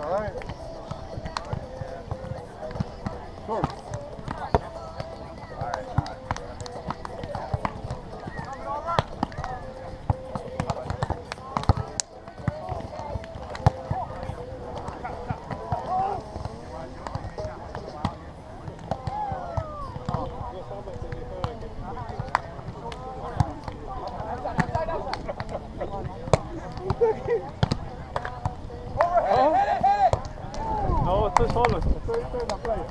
No, estoy solo. Estoy en la playa.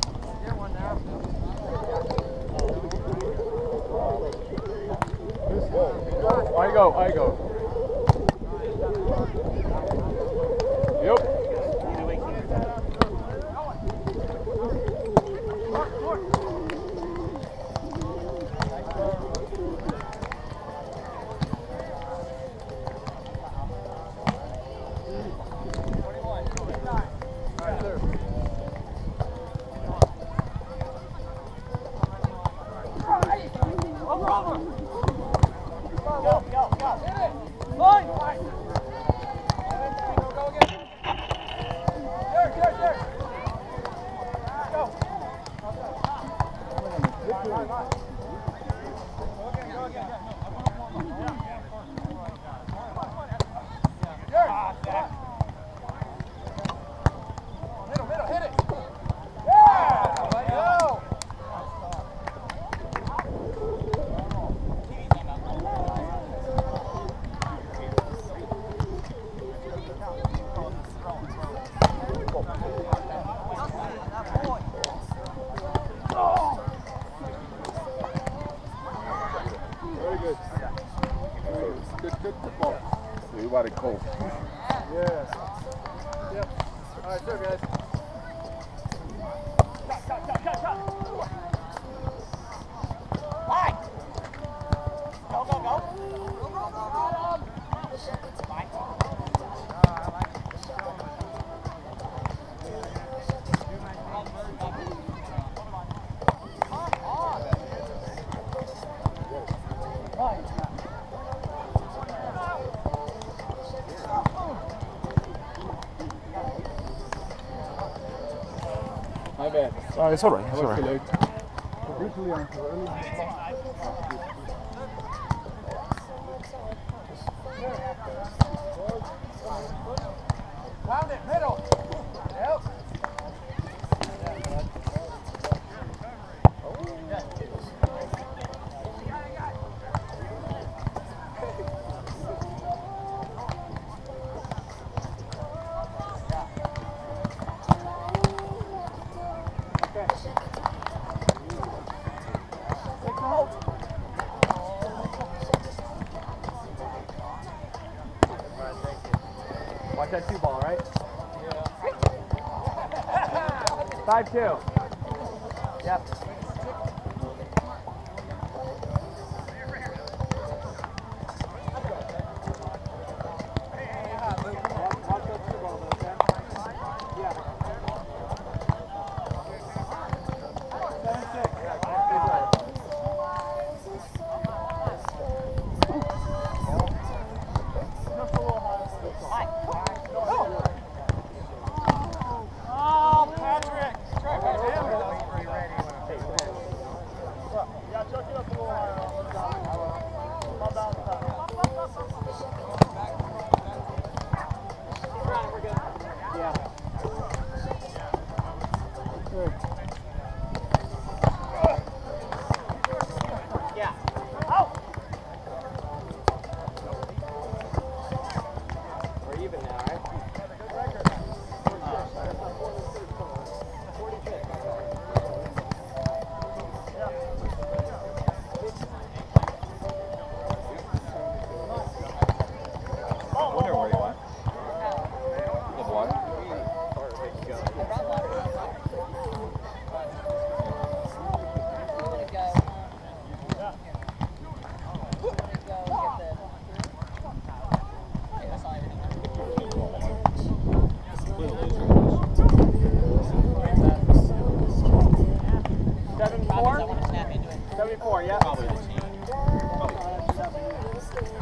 I go. Yep. Good football. You want it cold. Yeah. Yep. All right, sir, guys. Bye. Go, go, go. Bye. My bad. It's all right. It's all right. Briefly on to early. Round it, middle. Yep. Watch that 2 ball, right? Yeah. 5-2. Yep.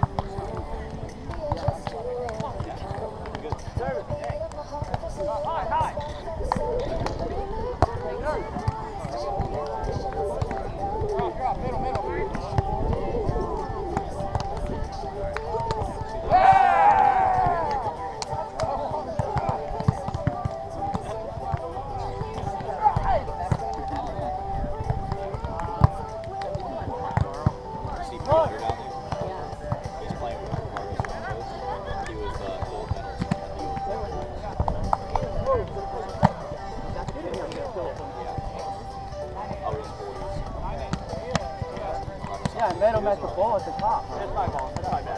Service. Yeah, I met him at the ball at the top. That's my ball. That's my bad.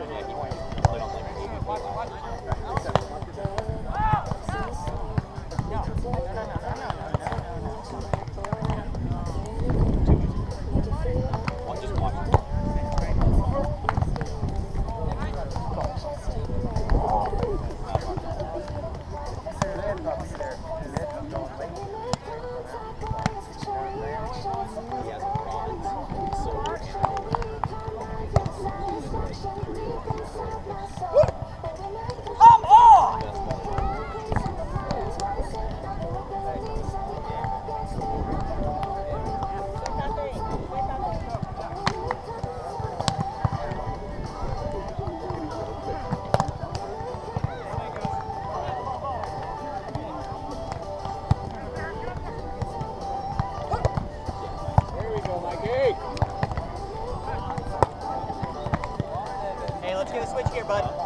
Hey, let's get a switch here, bud.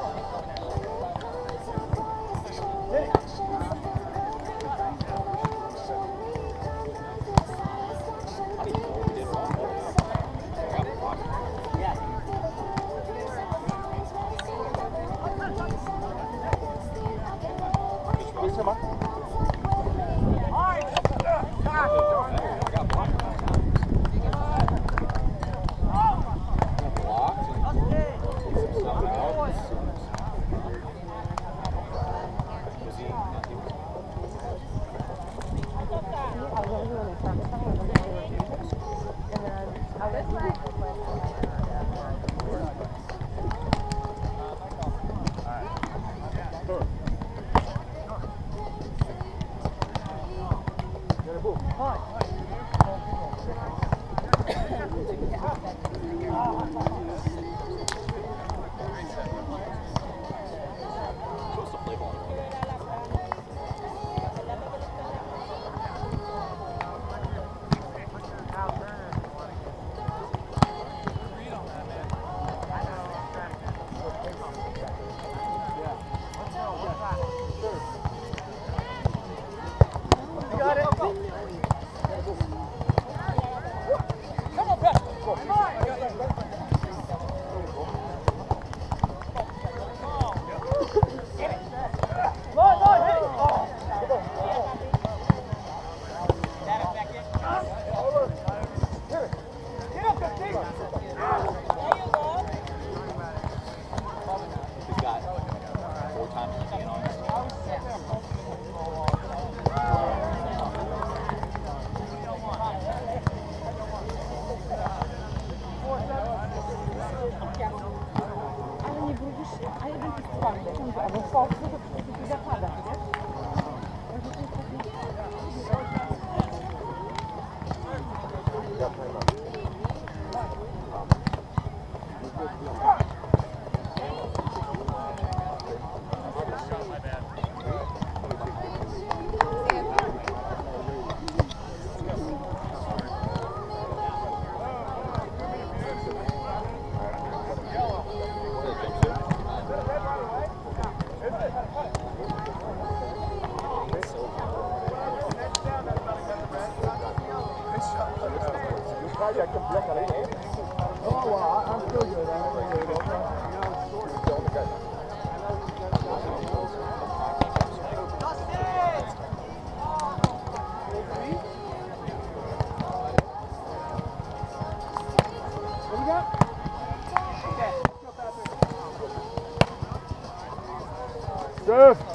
Serve.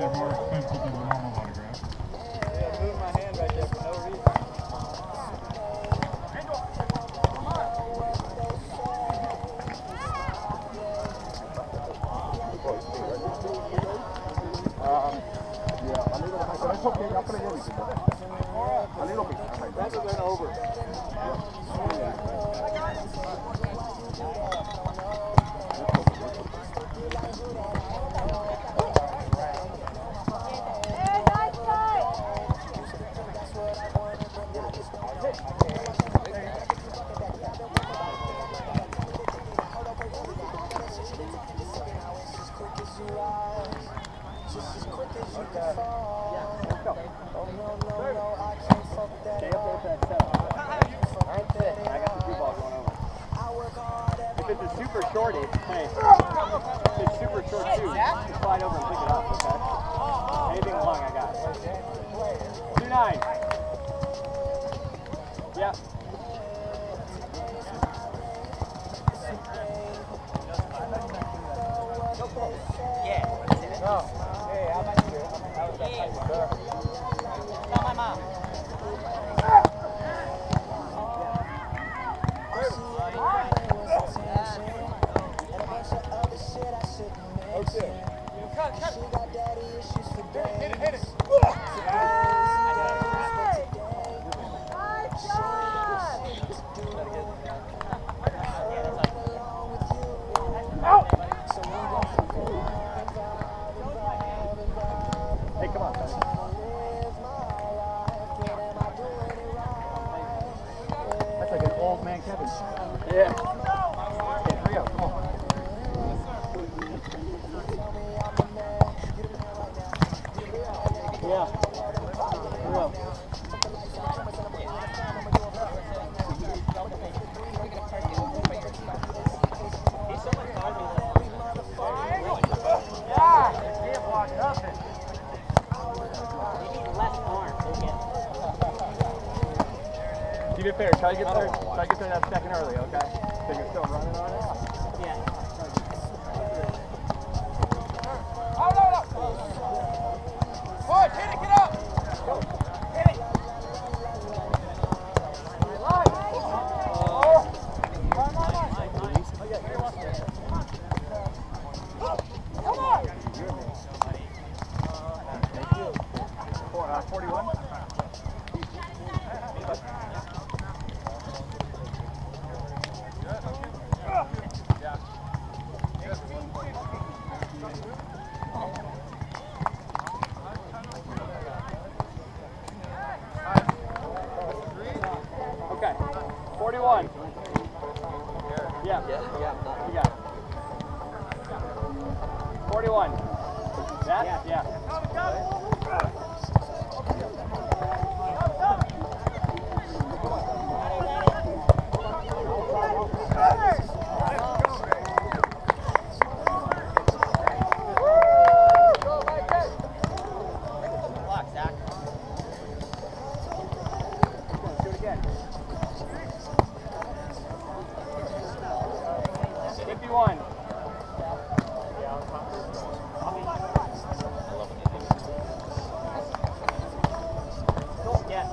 they're more expensive than the normal autographs. Yeah, moving my hand right there for no reason. Yeah, a little bit. But it's okay, I'll play everything. A little bit. That's what went over. Keep it fair. Try to get there that second early, okay? So you're still running on it? Yeah. Boy, hit it, get up! Hit it! Come on! 41? Okay. 41. Yeah. You got it. 41. That? Yeah. Yeah.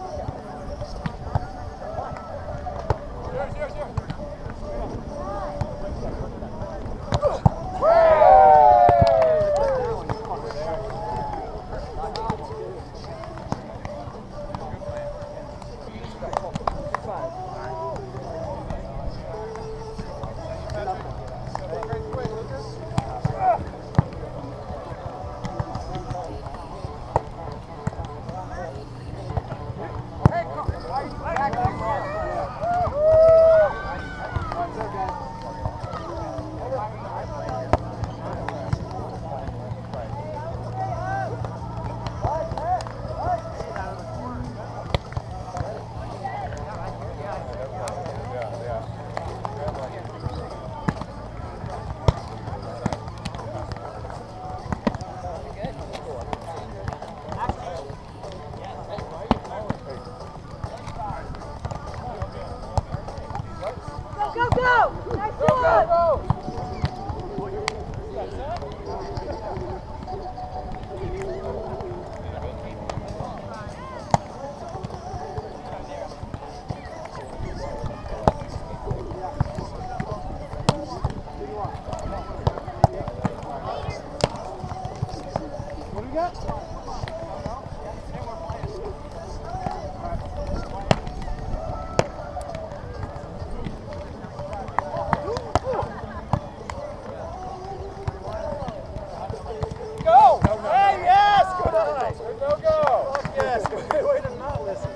Go! Hey, yes! Good eye! Go, go! Yes, way to not listen.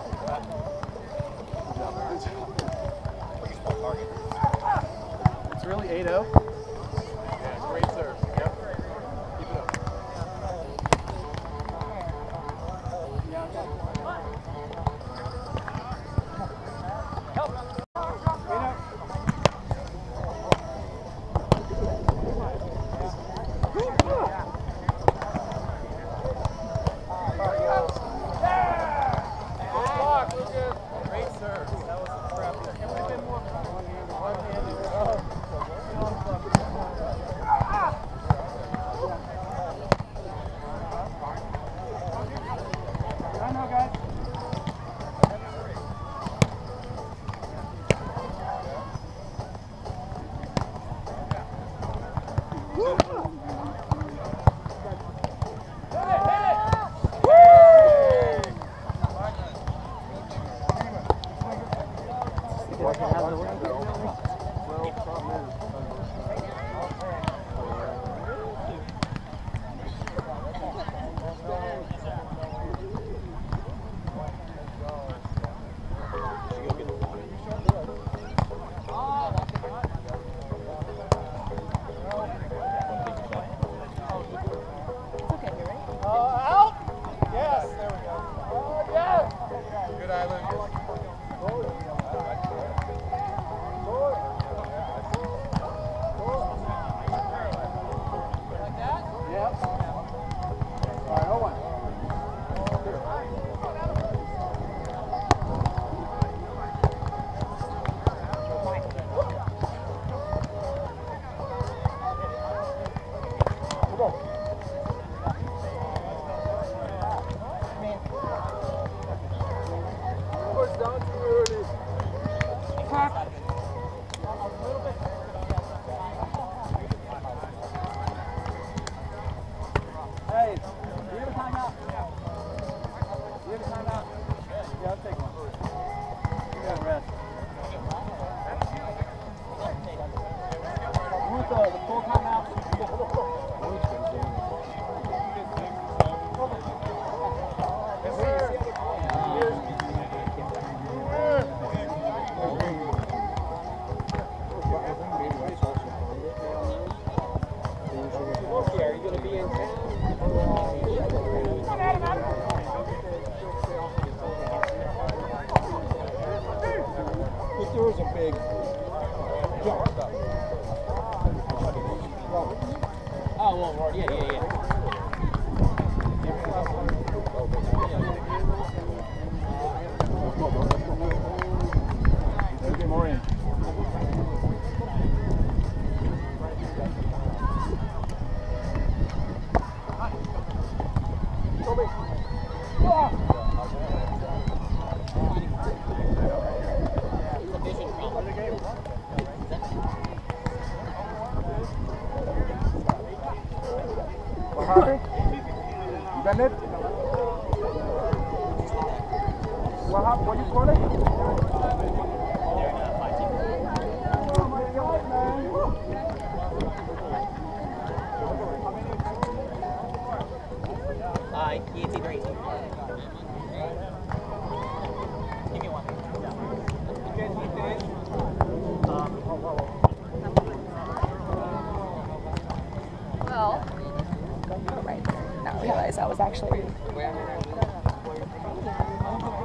It's really 8-0. Yeah, great serve. Yep. Keep it up. Great serve. That was a crap. I know, guys. Out! Yes, there we go. Oh, yes! Good eye, Lucas. Yep. All right, hold on. Hey, do you have a timeout? Do you have a timeout? Yeah, I'll take one. You got rest. Ruth, the full timeout. Are you going to be in town? If there was a big jump. Oh, well, yeah. Get more in. What happened? You done it? What happened? What you call it? Oh my God, man. It's either 18. Give me one. Well, right there. Now I realize that was actually.